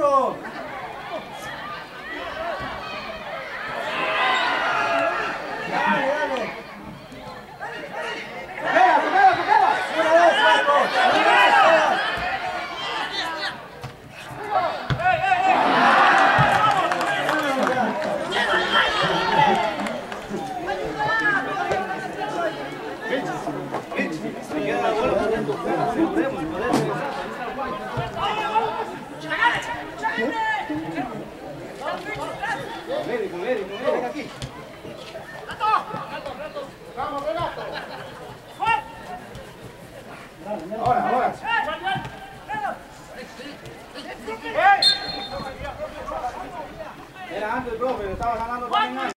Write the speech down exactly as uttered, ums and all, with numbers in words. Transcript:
duro. Dale, dale. Pega, pega, pega. Una vez, cuatro. Una vez, todas. Médico, médico, médico aquí. Vamos, Renato. Ahora, ahora. Era antes, profe, estaba ganando también.